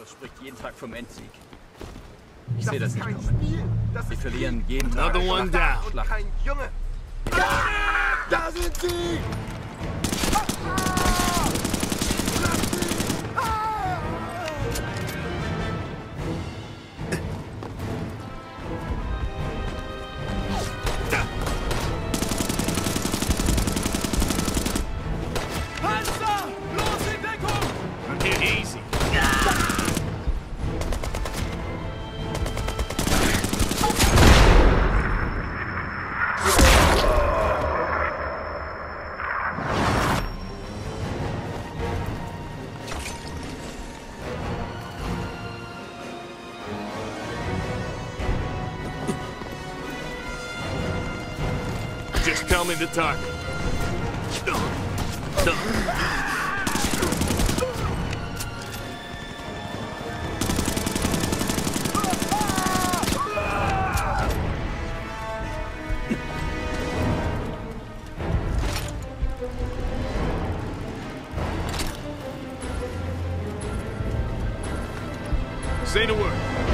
spricht jeden Tag vom Endsieg. Ich sehe das nicht kein kommen. Spiel. Das Wir ist verlieren jeden Tag. Another one Schlacht. down. und kein Junge. Da sind sie! Panzer! Los in Deckung! Okay, easy. Just tell me the target. Say the word.